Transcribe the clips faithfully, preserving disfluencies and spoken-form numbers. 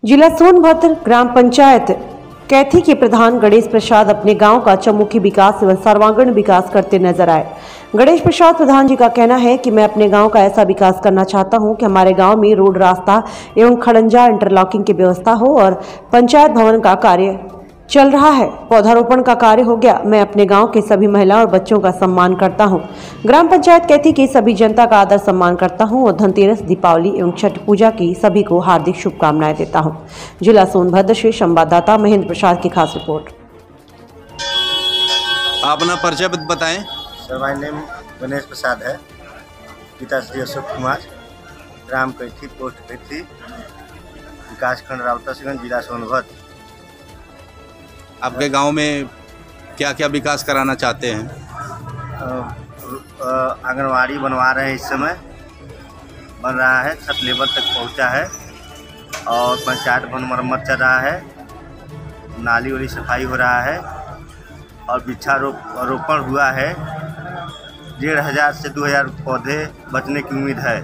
जिला सोनभद्र ग्राम पंचायत कैथी के प्रधान गणेश प्रसाद अपने गांव का चौमुखी विकास एवं सर्वांगीण विकास करते नजर आए। गणेश प्रसाद प्रधान जी का कहना है कि मैं अपने गांव का ऐसा विकास करना चाहता हूं कि हमारे गांव में रोड, रास्ता एवं खड़ंजा इंटरलॉकिंग की व्यवस्था हो और पंचायत भवन का कार्य चल रहा है, पौधारोपण का कार्य हो गया। मैं अपने गांव के सभी महिला और बच्चों का सम्मान करता हूं। ग्राम पंचायत कैथी की सभी जनता का आदर सम्मान करता हूं और धनतेरस, दीपावली एवं छठ पूजा की सभी को हार्दिक शुभकामनाएं देता हूं। जिला सोनभद्र से संवाददाता महेंद्र प्रसाद की खास रिपोर्ट। अपना परिचय बताएं। Sir, my name Ganesh Prasad है, पिता श्री अशोक कुमार, ग्राम कैथी, पोस्ट कैथी, विकास खंड राउतरगंज, जिला सोनभद्र। आपके गांव में क्या क्या विकास कराना चाहते हैं? आंगनवाड़ी बनवा रहे हैं, इस समय बन रहा है, छत लेवल तक पहुंचा है और पंचायत भवन मरम्मत चल रहा है, नाली वाली सफाई हो रहा है और वृक्षारोपण हुआ है। डेढ़ हज़ार से दो हज़ार पौधे बचने की उम्मीद है।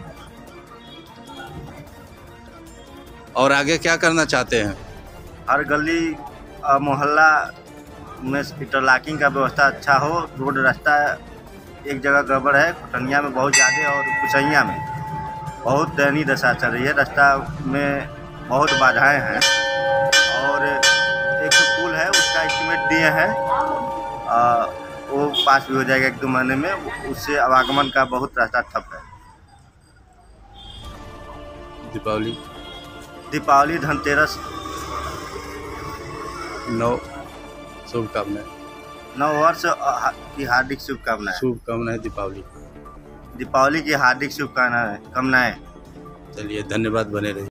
और आगे क्या करना चाहते हैं? हर गली मोहल्ला में इंटरलॉकिंग का व्यवस्था अच्छा हो। रोड रास्ता एक जगह गड़बड़ है, कुटनिया में बहुत ज़्यादा और कुचैया में बहुत दयनीय दशा चल रही है। रास्ता में बहुत बाधाएं हैं और एक पुल है, उसका एस्टीमेट दिए हैं, वो पास भी हो जाएगा एक दो महीने में। उससे आवागमन का बहुत रास्ता ठप है। दीपावली दीपावली धनतेरस नौ शुभकामनाएं नौ वर्ष की हार्दिक शुभकामनाएं शुभकामनाएं दीपावली दीपावली की हार्दिक शुभकामनाएं। चलिए, धन्यवाद, बने रहिए।